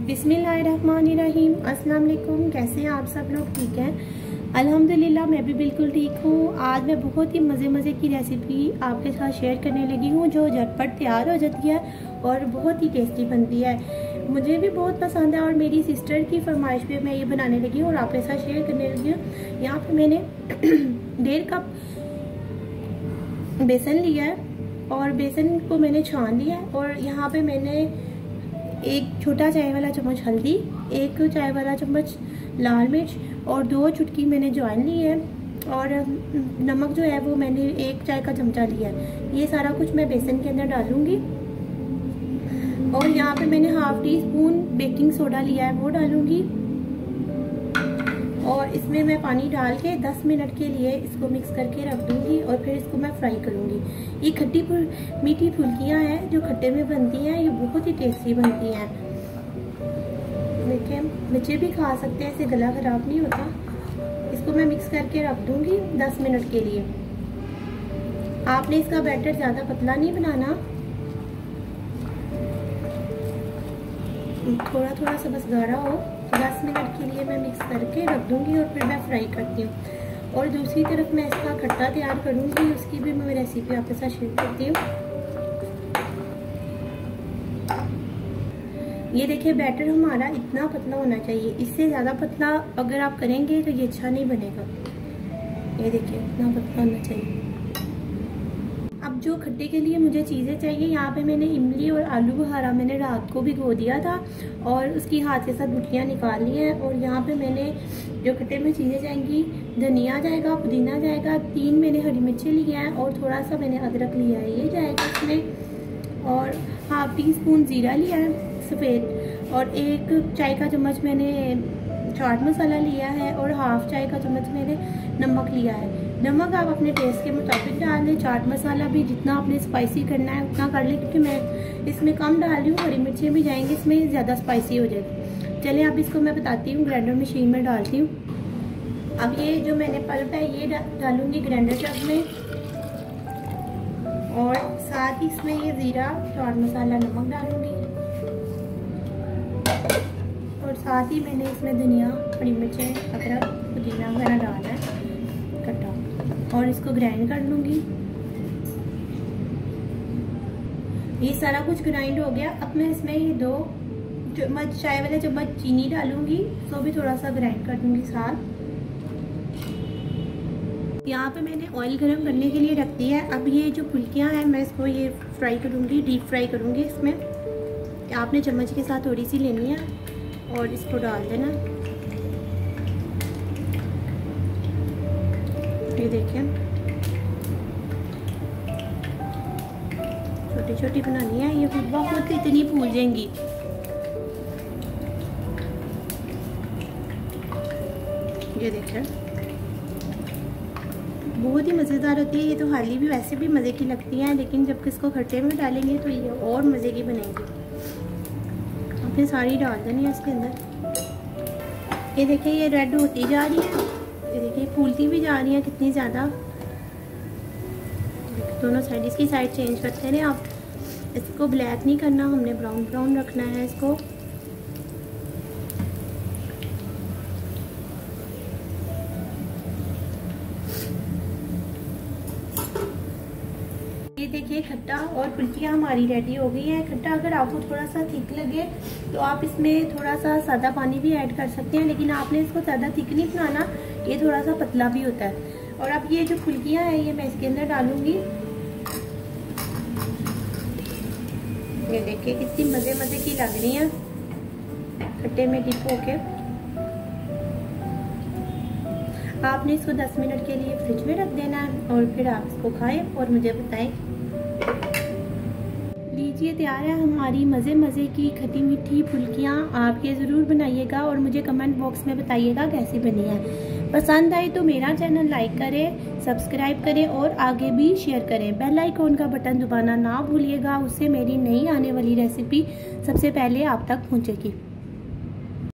बिस्मिल्लाहिर्रहमानिर्रहीम। अस्सलाम वालेकुम। कैसे हैं आप सब लोग? ठीक हैं, अल्हम्दुलिल्लाह मैं भी बिल्कुल ठीक हूँ। आज मैं बहुत ही मज़े की रेसिपी आपके साथ शेयर करने लगी हूँ जो झटपट तैयार हो जाती है और बहुत ही टेस्टी बनती है। मुझे भी बहुत पसंद है और मेरी सिस्टर की फरमाइश पे मैं ये बनाने लगी हूँ और आपके साथ शेयर करने लगी हूँ। यहाँ पे मैंने 1.5 कप बेसन लिया है और बेसन को मैंने छान लिया है। और यहाँ पे मैंने 1 छोटा चाय वाला चम्मच हल्दी, 1 चाय वाला चम्मच लाल मिर्च और 2 चुटकी मैंने अजवाइन ली है। और नमक जो है वो मैंने 1 चाय का चमचा लिया है। ये सारा कुछ मैं बेसन के अंदर डालूंगी। और यहाँ पे मैंने ½ टीस्पून बेकिंग सोडा लिया है, वो डालूंगी। और इसमें मैं पानी डाल के 10 मिनट के लिए इसको मिक्स करके रख दूंगी और फिर इसको मैं फ्राई करूंगी। ये खट्टी मीठी फुल्कियां हैं जो खट्टे में बनती हैं, ये बहुत ही टेस्टी बनती हैं। देखिए बच्चे भी खा सकते हैं, इससे गला खराब नहीं होता। इसको मैं मिक्स करके रख दूंगी 10 मिनट के लिए। आपने इसका बैटर ज़्यादा पतला नहीं बनाना, थोड़ा सा बस गाढ़ा हो। 10 मिनट के लिए मैं मिक्स करके रख दूंगी और फिर मैं फ्राई करती हूँ। और दूसरी तरफ मैं इसका खट्टा तैयार करूँगी, उसकी भी मैं रेसिपी आपके साथ शेयर करती हूँ। ये देखिए बैटर हमारा इतना पतला होना चाहिए, इससे ज़्यादा पतला अगर आप करेंगे तो ये अच्छा नहीं बनेगा। ये देखिए इतना पतला होना चाहिए। अब जो खट्टे के लिए मुझे चीज़ें चाहिए, यहाँ पे मैंने इमली और आलू बुखारा मैंने रात को भिगो दिया था और उसकी हाथ के साथ गुठलियाँ निकाल ली हैं। और यहाँ पे मैंने जो खट्टे में चीज़ें जाएंगी, धनिया जाएगा, पुदीना जाएगा, 3 मैंने हरी मिर्ची लिया है और थोड़ा सा मैंने अदरक लिया है, ये जाएगा इसमें। और ½ टीस्पून ज़ीरा लिया है सफ़ेद, और 1 चाय का चम्मच मैंने चाट मसाला लिया है और ½ चाय का चम्मच मैंने नमक लिया है। नमक आप अपने टेस्ट के मुताबिक डाल दें। चाट मसाला भी जितना आपने स्पाइसी करना है उतना कर लें, क्योंकि मैं इसमें कम डाल रही हूँ, हरी मिर्चियाँ भी जाएंगी इसमें, ज़्यादा स्पाइसी हो जाएगी। चलिए अब इसको मैं बताती हूँ, ग्राइंडर मशीन में डालती हूँ। अब ये जो मैंने पल्प है ये डालूंगी ग्राइंडर जग में, और साथ ही इसमें ये ज़ीरा, चाट मसाला, नमक डालूंगी। और साथ ही मैंने इसमें धनिया, हरी मिर्चें, अदरक, पुदीना वगैरह डालना है कटा, और इसको ग्राइंड कर लूँगी। ये सारा कुछ ग्राइंड हो गया। अब मैं इसमें ये 2 चम्मच चाय वाले चम्मच चीनी डालूंगी, तो भी थोड़ा सा ग्राइंड कर दूंगी साथ। यहाँ पे मैंने ऑयल गरम करने के लिए रख दिया है। अब ये जो फुल्कियाँ हैं मैं इसको ये फ्राई करूँगी, डीप फ्राई करूँगी। इसमें आपने चम्मच के साथ थोड़ी सी लेनी है और इसको डाल देना। ये देखिए छोटी छोटी बनानी है, ये बहुत इतनी फूल जाएंगी। ये देखिए बहुत ही मज़ेदार होती है। ये तो हाली भी वैसे भी मज़े की लगती हैं, लेकिन जब इसको खट्टे में डालेंगे तो ये और मज़े की बनेगी। आपने सारी डाल देनी है इसके अंदर। ये देखिए ये रेड होती जा रही है, ये देखिए फूलती भी जा रही है कितनी ज़्यादा। दोनों साइड, इसकी साइड चेंज करते रहे आप। इसको ब्लैक नहीं करना, हमने ब्राउन ब्राउन रखना है इसको। ये देखिए खट्टा और फुल्कियाँ हमारी रेडी हो गई है। खट्टा अगर आपको थोड़ा सा थिक लगे तो आप इसमें थोड़ा सा सादा पानी भी ऐड कर सकते हैं, लेकिन आपने इसको ज़्यादा थिक नहीं बनाना, ये थोड़ा सा पतला भी होता है। और अब ये जो फुल्कियाँ हैं ये मैं इसके अंदर डालूंगी। ये देखिए कितनी मज़े की लग रही हैं, खट्टे में डिप होके। आपने इसको 10 मिनट के लिए फ्रिज में रख देना है और फिर आप इसको खाएं और मुझे बताएं। लीजिए तैयार है हमारी मज़े की खट्टी मीठी फुल्कियाँ। आप ये ज़रूर बनाइएगा और मुझे कमेंट बॉक्स में बताइएगा कैसी बनी है। पसंद आई तो मेरा चैनल लाइक करें, सब्सक्राइब करें और आगे भी शेयर करें। बेल आइकॉन का बटन दबाना ना भूलिएगा, उससे मेरी नई आने वाली रेसिपी सबसे पहले आप तक पहुँचेगी।